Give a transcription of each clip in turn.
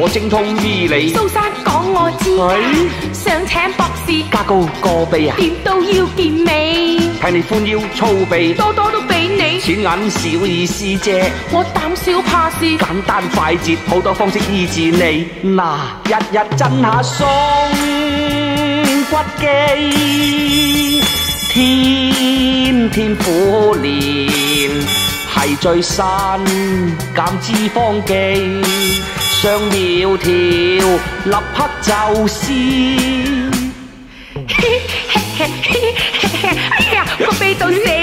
我精通醫理。 蘇生講我知，想請博士加高個鼻啊！ 點都要健美， 睇你寬腰粗臂， 多多都俾你。 錢銀小意思啫， 我膽小怕事， 簡單快捷，好多方式醫治你。嗱，日日震下鬆骨肌，天天苦練，係最新減脂肪機，上苗條立刻就試。 哎呀，個鼻到死！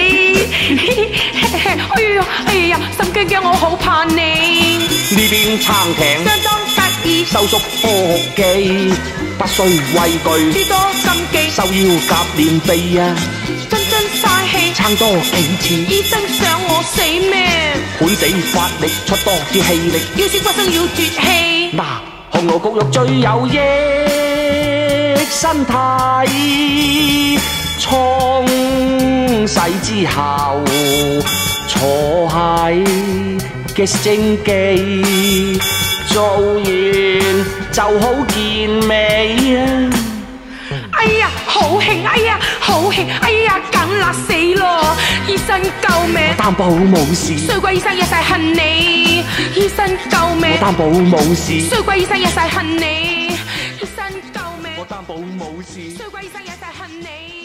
哎呀，心驚驚，我好怕你。 呢邊撐艇， 相當得意， 收縮科學技，不需畏懼， 諸多禁忌， 收腰夾練臂啊！ 真嘥氣， 撐多幾次， 醫生想我死咩？ 本地發力出多啲氣力， 要先骨生要絕氣。 嗱，紅蘿焗肉最有益身體，沖洗之後坐喺嘅正記，做完就好健美啊！ 哎呀，好興！哎呀，好興！哎呀，梗辣死咯！醫生救命！ 我擔保冇事。 衰鬼醫生一世恨你！醫生救命！ 我擔保冇事。 衰鬼醫生一世恨你！醫生救命！ 我擔保冇事。 衰鬼醫生一世恨你！